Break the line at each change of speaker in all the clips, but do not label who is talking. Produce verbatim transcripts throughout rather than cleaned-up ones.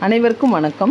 அனைவருக்கும் வணக்கம்.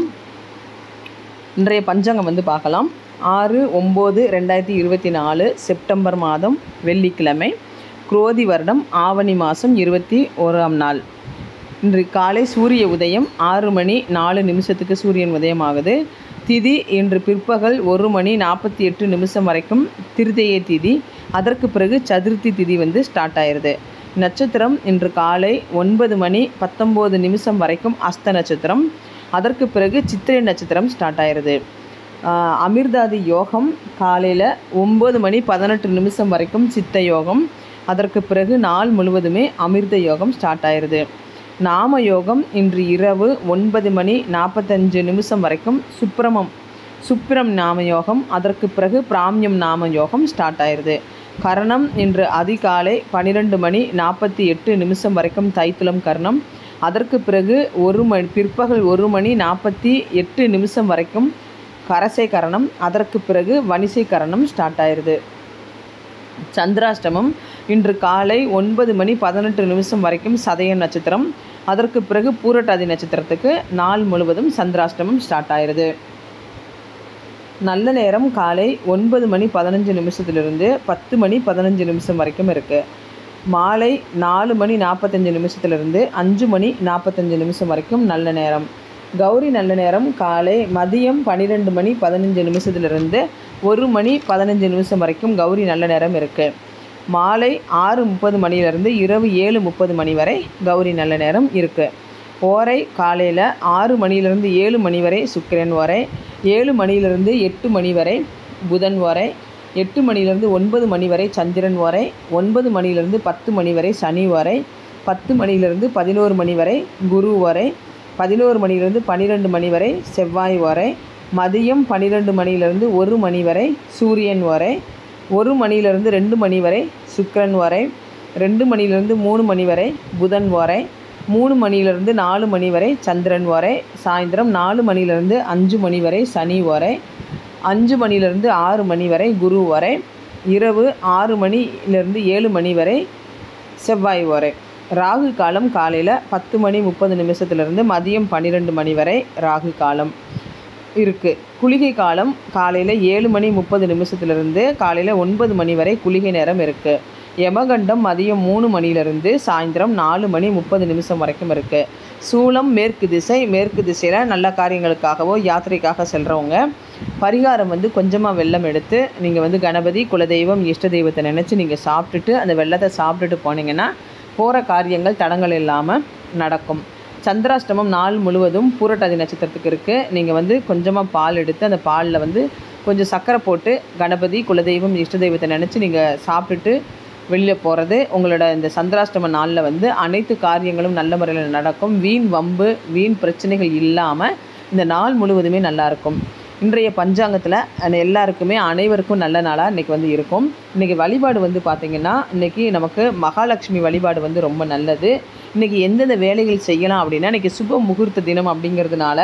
இன்றைய பஞ்சாங்கம் வந்து பார்க்கலாம். ஆறு ஒம்பது ரெண்டாயிரத்தி இருபத்தி நாலு செப்டம்பர் மாதம் வெள்ளிக்கிழமை, குரோதி வருடம் ஆவணி மாதம் இருபத்தி ஓராம் நாள். இன்று காலை சூரிய உதயம் ஆறு மணி நாலு நிமிஷத்துக்கு சூரியன் உதயம் ஆகுது. திதி இன்று பிற்பகல் ஒரு மணி நாற்பத்தி எட்டு நிமிஷம் வரைக்கும் திருதேய திதி. அதற்கு பிறகு சதுர்த்தி திதி வந்து ஸ்டார்ட் ஆயிடுது. நட்சத்திரம் இன்று காலை ஒன்பது மணி பத்தொம்போது நிமிஷம் வரைக்கும் அஸ்த நட்சத்திரம். அதற்கு பிறகு சித்திரை நட்சத்திரம் ஸ்டார்ட் ஆயிடுது. அமிர்தாதி யோகம் காலையில் ஒம்பது மணி பதினெட்டு நிமிஷம் வரைக்கும் சித்த யோகம். அதற்கு பிறகு நாள் முழுவதுமே அமிர்த யோகம் ஸ்டார்ட் ஆயிடுது. நாம யோகம் இன்று இரவு ஒன்பது மணி நாற்பத்தஞ்சு நிமிஷம் வரைக்கும் சுப்பிரமம் சுப்பிரம் நாம யோகம். அதற்கு பிறகு பிராமியம் நாம யோகம் ஸ்டார்ட் ஆயிடுது. கரணம் இன்று அதிகாலை பன்னிரெண்டு மணி நாற்பத்தி எட்டு நிமிஷம் வரைக்கும் தைத்துளம் கரணம். அதற்கு பிறகு ஒரு மணி பிற்பகல் ஒரு மணி நாற்பத்தி எட்டு நிமிஷம் வரைக்கும் கரசை கரணம். அதற்கு பிறகு வணிசை கரணம் ஸ்டார்ட் ஆயிடுது. சந்திராஷ்டமம் இன்று காலை ஒன்பது மணி பதினெட்டு நிமிஷம் வரைக்கும் சதய நட்சத்திரம். அதற்கு பிறகு பூரட்டாதி நட்சத்திரத்துக்கு நாள் முழுவதும் சந்திராஷ்டமம் ஸ்டார்ட் ஆயிடுது. நல்ல நேரம் காலை ஒன்பது மணி பதினஞ்சு நிமிஷத்துலேருந்து பத்து மணி பதினஞ்சு நிமிஷம் வரைக்கும் இருக்குது. மாலை நாலு மணி நாற்பத்தஞ்சு நிமிஷத்துலேருந்து அஞ்சு மணி நாற்பத்தஞ்சு நிமிஷம் வரைக்கும் நல்ல நேரம். கௌரி நல்ல நேரம் காலை மதியம் பன்னிரெண்டு மணி பதினஞ்சு நிமிஷத்துலேருந்து ஒரு மணி பதினஞ்சு நிமிஷம் வரைக்கும் கௌரி நல்ல நேரம் இருக்குது. மாலை ஆறு முப்பது மணிலேருந்து இரவு ஏழு முப்பது மணி வரை கௌரி நல்ல நேரம் இருக்குது. ஓரை காலையில் ஆறு மணியிலிருந்து ஏழு மணி வரை சுக்கிரன் ஓரை, ஏழு மணியிலிருந்து எட்டு மணி வரை புதன் ஓரை, எட்டு மணியிலிருந்து ஒன்பது மணி வரை சந்திரன் ஓரை, ஒன்பது மணியிலிருந்து பத்து மணி வரை சனி ஓரை, பத்து மணியிலிருந்து பதினோரு மணி வரை குரு ஓரை, பதினோரு மணியிலிருந்து பன்னிரெண்டு மணி வரை செவ்வாய் ஓரை, மதியம் பன்னிரெண்டு மணியிலிருந்து ஒரு மணி வரை சூரியன் ஓரை, ஒரு மணியிலிருந்து ரெண்டு மணி வரை சுக்கிரன் ஓரை, ரெண்டு மணியிலிருந்து மூணு மணி வரை புதன் ஓரை, மூணு மணியிலிருந்து நாலு மணி வரை சந்திரன் ஓரை, சாயந்தரம் நாலு மணியிலிருந்து அஞ்சு மணி வரை சனி ஓரை, அஞ்சு மணியிலிருந்து ஆறு மணி வரை குரு ஓரை, இரவு ஆறு மணியிலிருந்து ஏழு மணி வரை செவ்வாய் ஓரை. ராகு காலம் காலையில் பத்து மணி முப்பது நிமிஷத்துலேருந்து மதியம் பன்னிரெண்டு மணி வரை ராகு காலம் இருக்குது. குளிகை காலம் காலையில் ஏழு மணி முப்பது நிமிஷத்துலேருந்து காலையில் ஒன்பது மணி வரை குளிகை நேரம் இருக்குது. யமகண்டம் மதியம் மூணு மணியிலிருந்து சாயந்தரம் நாலு மணி முப்பது நிமிஷம் வரைக்கும் இருக்குது. சூலம் மேற்கு திசை. மேற்கு திசையில் நல்ல காரியங்களுக்காகவோ யாத்திரைக்காக செல்கிறவங்க பரிகாரம் வந்து கொஞ்சமாக வெல்லம் எடுத்து நீங்கள் வந்து கணபதி குலதெய்வம் இஷ்ட தெய்வத்தை நினச்சி நீங்கள் சாப்பிட்டுட்டு அந்த வெள்ளத்தை சாப்பிட்டுட்டு போனீங்கன்னா போகிற காரியங்கள் தடங்கள் இல்லாமல் நடக்கும். சந்திராஷ்டமம் நாள் முழுவதும் பூரட்டாதி நட்சத்திரத்துக்கு இருக்குது. நீங்கள் வந்து கொஞ்சமாக பால் எடுத்து அந்த பாலில் வந்து கொஞ்சம் சர்க்கரை போட்டு கணபதி குலதெய்வம் இஷ்ட தெய்வத்தை நினச்சி நீங்கள் சாப்பிட்டுட்டு வெளியில் போகிறது உங்களோட இந்த சந்திராஷ்டம நாளில் வந்து அனைத்து காரியங்களும் நல்ல முறையில் நடக்கும். வீண் வம்பு வீண் பிரச்சனைகள் இல்லாமல் இந்த நாள் முழுவதுமே நல்லாயிருக்கும். இன்றைய பஞ்சாங்கத்தில் எல்லாருக்குமே அனைவருக்கும் நல்ல நாளாக இன்றைக்கி வந்து இருக்கும். இன்றைக்கி வழிபாடு வந்து பார்த்திங்கன்னா இன்றைக்கி நமக்கு மகாலட்சுமி வழிபாடு வந்து ரொம்ப நல்லது. இன்றைக்கி எந்தெந்த வேலைகள் செய்யலாம் அப்படின்னா இன்றைக்கி சுப முகூர்த்த தினம் அப்படிங்கிறதுனால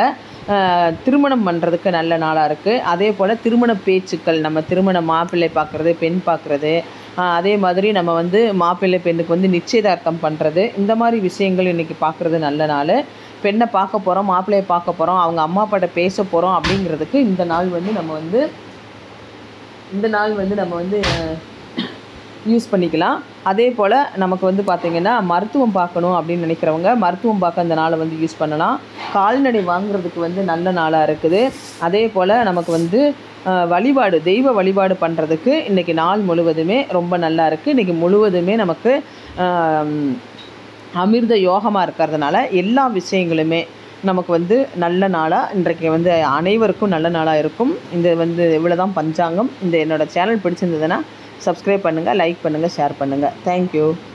திருமணம் பண்ணுறதுக்கு நல்ல நாளாக இருக்குது. அதே போல் திருமண பேச்சுக்கள், நம்ம திருமண மாப்பிள்ளை பார்க்குறது பெண் பார்க்குறது, அதே மாதிரி நம்ம வந்து மாப்பிள்ளை பெண்ணுக்கு வந்து நிச்சயதார்த்தம் பண்ணுறது, இந்த மாதிரி விஷயங்கள் இன்றைக்கி பார்க்குறது நல்ல நாள். பெண்ணை பார்க்க போகிறோம், மாப்பிள்ளையை பார்க்க போகிறோம், அவங்க அம்மா அப்பாட்ட பேச போகிறோம் அப்படிங்கிறதுக்கு இந்த நாள் வந்து நம்ம வந்து இந்த நாள் வந்து நம்ம வந்து யூஸ் பண்ணிக்கலாம். அதே போல் நமக்கு வந்து பார்த்திங்கன்னா மருத்துவம் பார்க்கணும் அப்படின்னு நினைக்கிறவங்க மருத்துவம் பார்க்க இந்த நாளை வந்து யூஸ் பண்ணலாம். கால்நடை வாங்குறதுக்கு வந்து நல்ல நாளாக இருக்குது. அதே போல் நமக்கு வந்து வழிபாடு தெய்வ வழிபாடு பண்ணுறதுக்கு இன்றைக்கி நாள் முழுவதுமே ரொம்ப நல்லா இருக்குது. இன்றைக்கி முழுவதுமே நமக்கு அமிர்த யோகமாக இருக்கிறதுனால எல்லா விஷயங்களுமே நமக்கு வந்து நல்ல நாளாக இன்றைக்கு வந்து அனைவருக்கும் நல்ல நாளாக இருக்கும். இந்த வந்து இவ்வளோ தான் பஞ்சாங்கம். இந்த என்னோடய சேனல் பிடிச்சிருந்ததுன்னா சப்ஸ்கிரைப் பண்ணுங்கள், லைக் பண்ணுங்கள், ஷேர் பண்ணுங்கள். தேங்க்யூ.